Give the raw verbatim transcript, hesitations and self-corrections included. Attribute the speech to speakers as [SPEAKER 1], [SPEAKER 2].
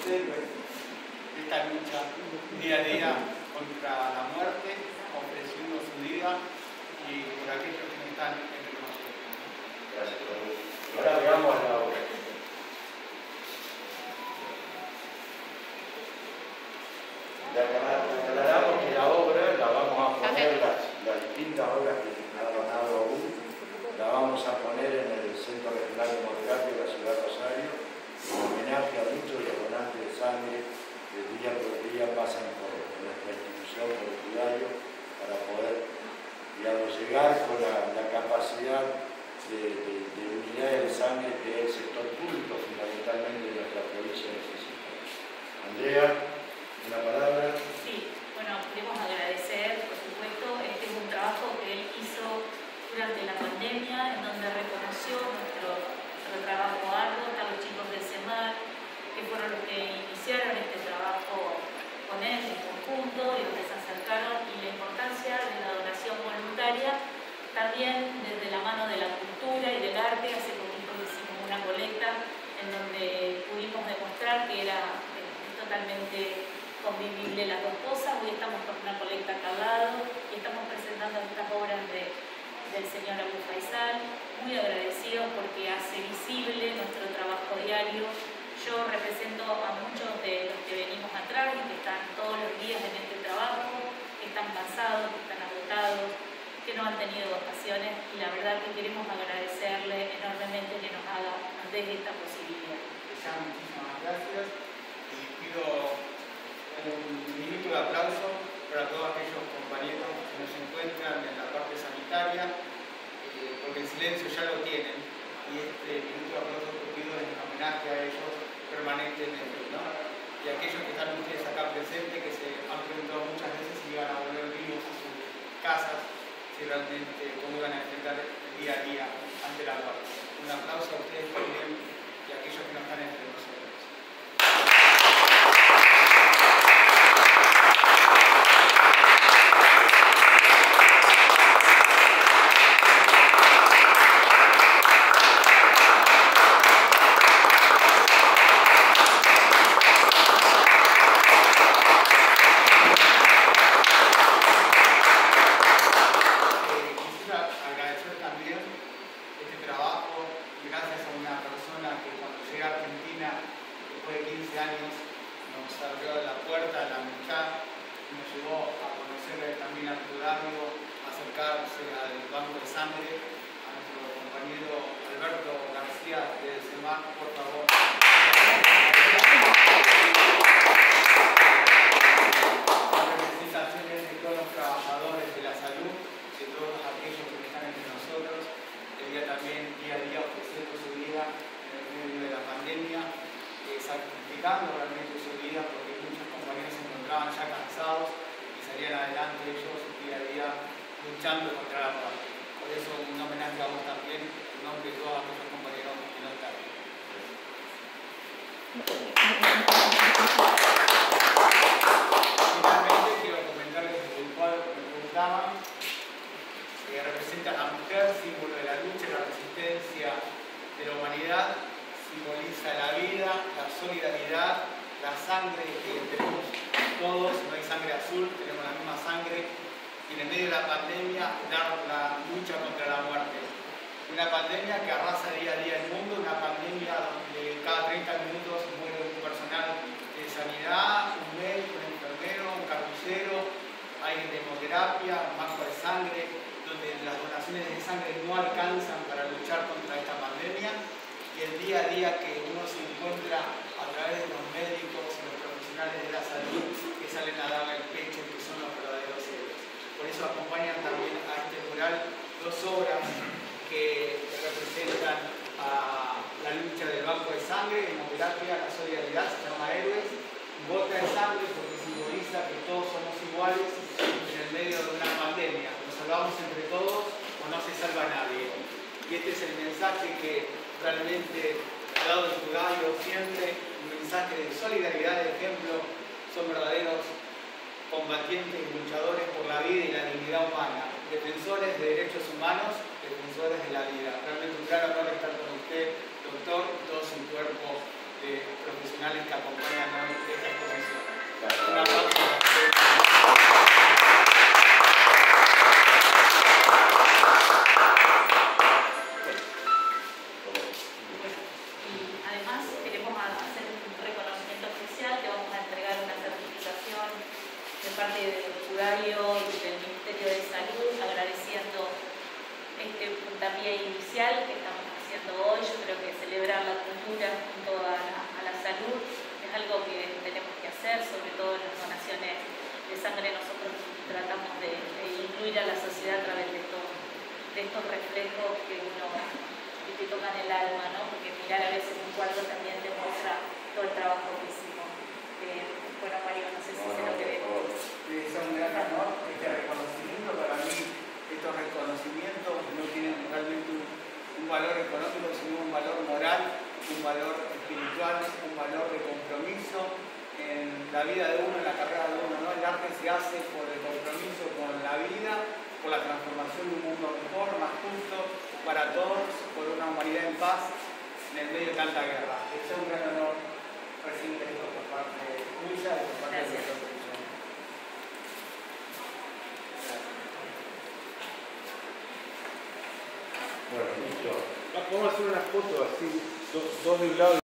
[SPEAKER 1] héroes de esta lucha día a día contra la muerte, ofreciendo su vida y por aquellos que no están entre nosotros.
[SPEAKER 2] Gracias, Raúl. Ahora veamos la obra. Aclaramos que la obra la vamos a poner, las, las distintas obras que ha donado aún, la vamos a poner en el Centro Regional de Hemoterapia de la Ciudad de Rosario, en homenaje a muchos de los donantes de sangre que día por día pasan por nuestra institución, por el cuidado, para poder, digamos, llegar con la, la capacidad de, de, de unidad de sangre que el sector público, fundamentalmente de nuestra provincia, necesita. Andrea, una palabra.
[SPEAKER 3] Sí, bueno, queremos agradecer, por supuesto, este es un trabajo que él hizo durante la pandemia, en donde reconoció nuestro, nuestro trabajo arduo, están los chicos del CEMAR, que fueron los que iniciaron este trabajo con él en conjunto y donde se acercaron, y la importancia de la donación voluntaria, también desde la mano de la cultura y del arte. Hace poquito hicimos una colecta en donde pudimos demostrar que era eh, totalmente convivible las dos cosas. Hoy estamos con una colecta acá al lado y estamos presentando estas obras de, del señor Abu Faisal, muy agradecidos porque hace visible nuestro trabajo diario. Yo represento a muchos de los que venimos atrás y que están todos los días en este trabajo, que están cansados, que están agotados, que no han tenido vacaciones, y la verdad que queremos agradecerle enormemente que nos haga, nos dé esta posibilidad.
[SPEAKER 1] Muchísimas gracias y pido un minuto de aplauso para todos aquellos compañeros que nos encuentran en la parte sanitaria, eh, porque el silencio ya lo tienen, y este minuto de aplauso que pido es en homenaje a ellos permanentemente, ¿no? Y aquellos que están ustedes acá presentes, que se han preguntado muchas veces si iban a volver vivos a sus casas, si realmente cómo iban a enfrentar el día a día ante la muerte. Un aplauso a ustedes también y a aquellos que no están entre nosotros.
[SPEAKER 4] Realmente un gran honor estar con usted, doctor, y todo su cuerpo de profesionales que acompañan a
[SPEAKER 1] esta exposición.
[SPEAKER 2] Gracias.
[SPEAKER 1] Un aplauso.
[SPEAKER 3] Y además queremos hacer un reconocimiento especial, que vamos a entregar una certificación de parte del Judario y del Ministerio de Salud, agradeciendo este puntapié inicial que estamos haciendo hoy. Yo creo que celebrar la cultura junto a la, a la salud es algo que tenemos que hacer, sobre todo en las donaciones de sangre. Nosotros tratamos de, de incluir a la sociedad a través de, todo, de estos reflejos que uno que te tocan el alma, ¿no? Porque mirar a veces un cuadro también te muestra todo el trabajo que hicimos. Eh, bueno, Mario, no sé si se lo queremos.
[SPEAKER 1] Es un gran honor este reconocimiento. Para mí, estos reconocimientos no tienen realmente un, un valor económico, sino un valor moral, un valor espiritual, un valor de compromiso en la vida de uno, en la carrera de uno, ¿no? El arte se hace por el compromiso con la vida, por la transformación de un mundo mejor, más justo para todos, por una humanidad en paz en el medio de tanta guerra. Es un gran honor recibir esto por parte tuya y por parte de nuestra institución.
[SPEAKER 2] Bueno, listo.
[SPEAKER 4] Vamos a hacer una foto así, dos, dos de un lado.